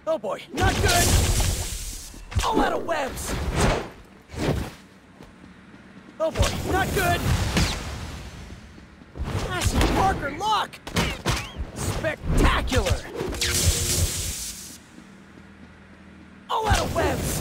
Oh boy, not good! All out of webs! Oh boy, not good! Ashley Parker, lock! Spectacular! All out of webs!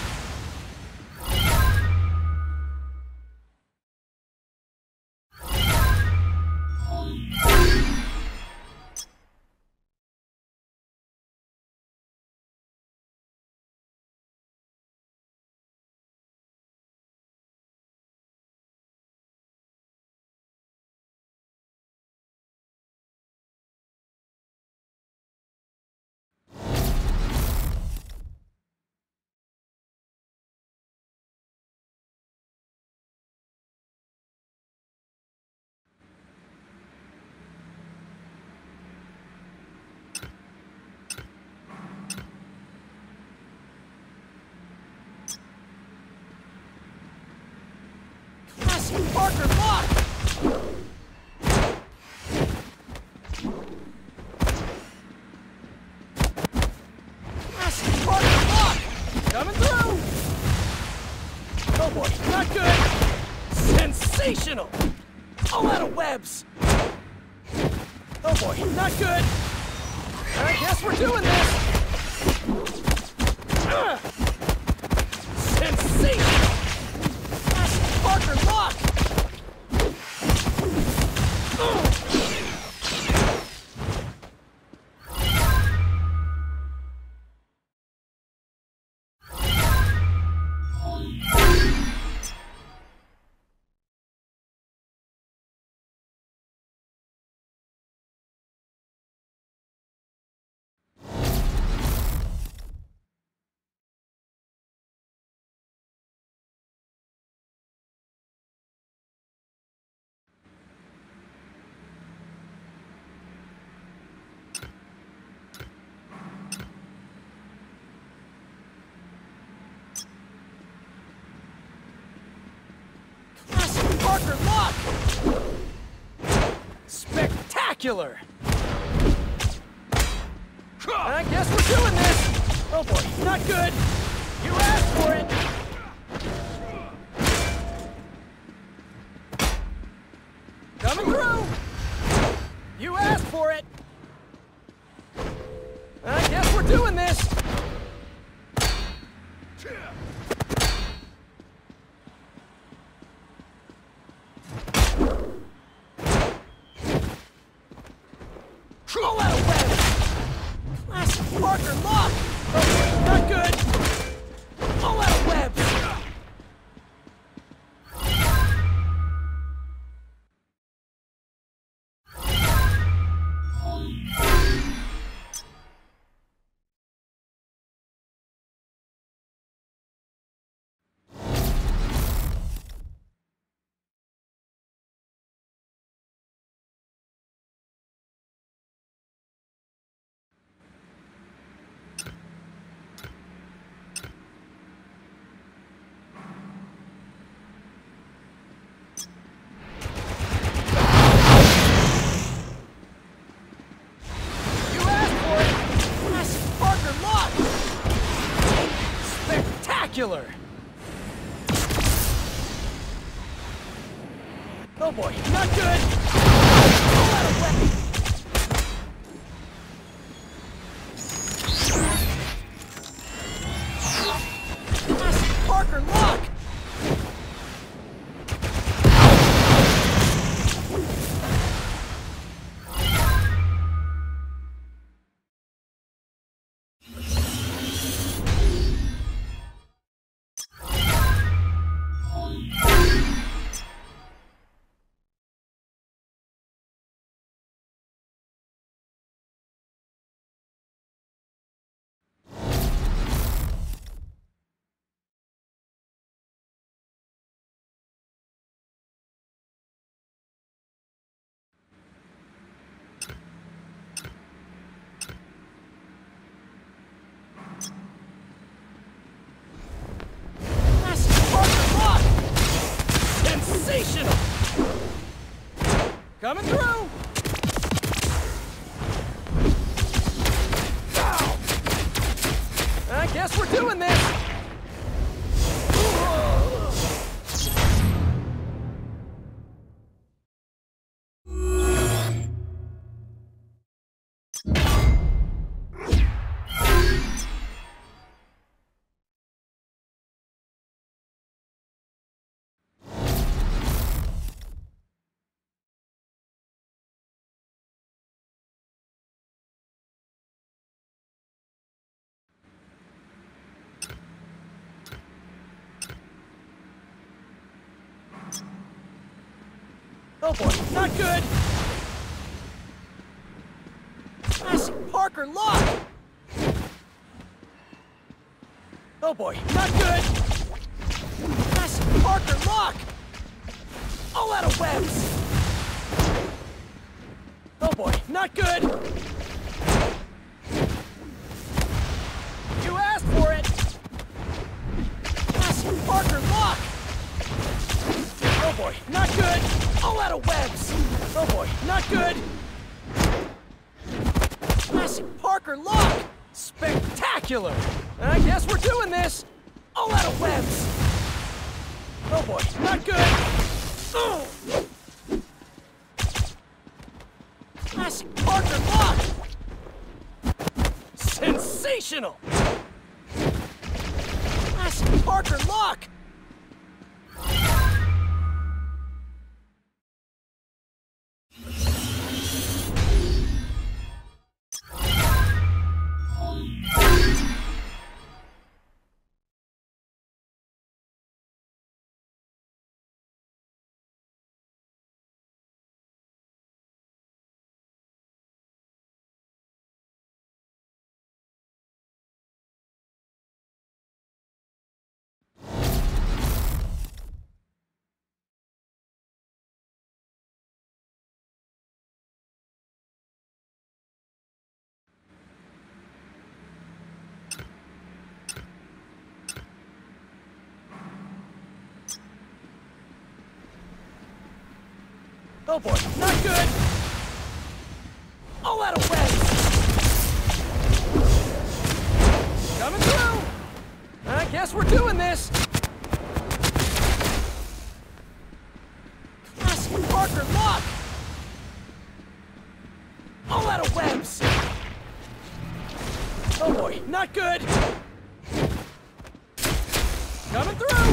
Parker, lock! Ashley Parker, lock! Coming through! Oh boy, not good! Sensational! All out of webs! Oh boy, not good! I guess we're doing this! Sensational! Parker, lock! Parker, lock! Spectacular! I guess we're doing this! Oh boy, not good! You asked for it! Coming through! You asked for it! I guess we're doing this! All out of webs! Classic Parker, lock! Oh, not good! All out of webs! Spectacular! Oh boy, not good! All out of weapons! Parker, lock! Sensational! Coming through! Ow! Oh boy, not good! Massey Parker lock! Oh boy, not good! Massey Parker lock! All out of webs! Oh boy, not good! You asked for it! Massey Parker lock! Oh boy, not good! All out of webs! Oh boy, not good! Massey Parker lock! Spectacular! I guess we're doing this! All out of webs! Oh boy, not good! Oh. Massey Parker lock! Sensational! Massey Parker lock! Oh boy, not good! All out of webs! Coming through! I guess we're doing this! Massey Parker lock! All out of webs! Oh boy, not good! Coming through!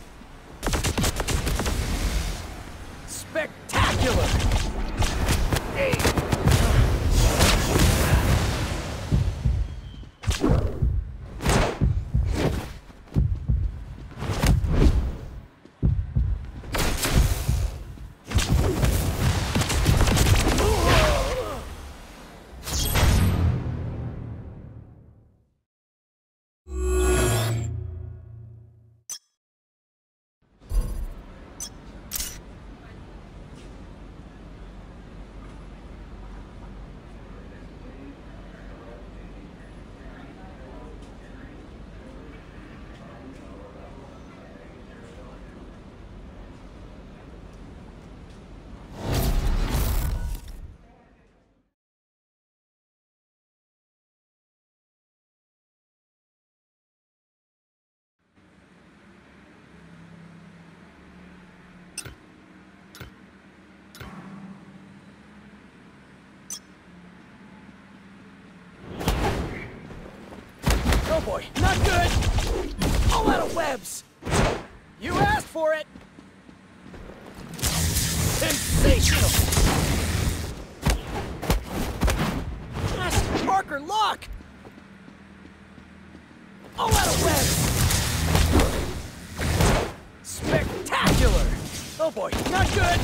Spectacular! Hey. Oh boy, not good! All out of webs! You asked for it! Sensational! Massey Parker lock! All out of webs! Spectacular! Oh boy, not good!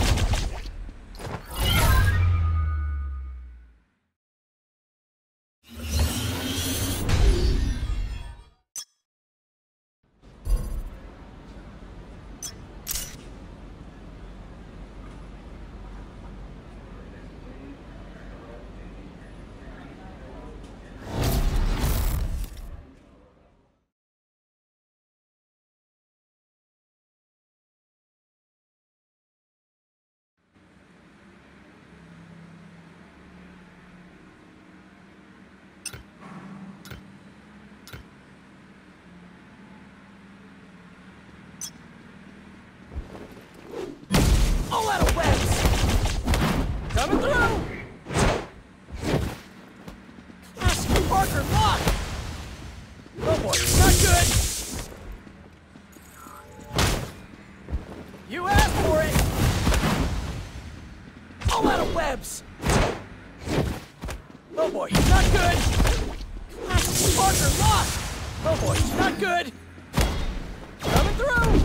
All out of webs! Coming through! Massey Parker lock! Oh boy, not good! You asked for it! All out of webs! Oh boy, not good! Massey Parker lock! Oh boy, not good! Coming through!